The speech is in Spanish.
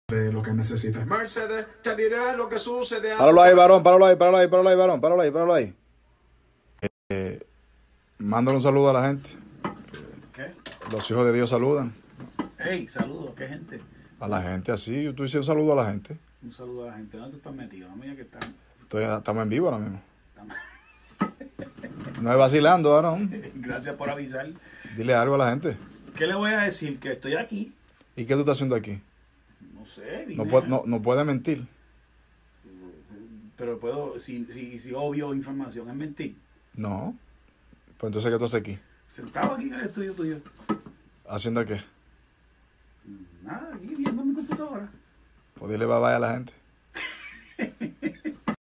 de lo que necesites. Mercedes, te diré lo que sucede. Páralo ahí, varón, páralo ahí, varón, páralo ahí. Mándale un saludo a la gente. ¿Qué? Los hijos de Dios saludan. Hey, saludos, ¿qué gente? A la gente así, tú dices un saludo a la gente. Un saludo a la gente. ¿Dónde tú estás metido? No me digas que están. Estamos en vivo ahora mismo. No es vacilando, varón. Gracias por avisar. Dile algo a la gente. ¿Qué le voy a decir? Que estoy aquí. ¿Y qué tú estás haciendo aquí? No sé, vine No puede mentir. Pero puedo, si obvio información es mentir. No. Pues entonces, ¿qué tú haces aquí? Sentado aquí en el estudio tuyo. ¿Haciendo qué? Nada, aquí viendo mi computadora. Pues dile bye bye a la gente.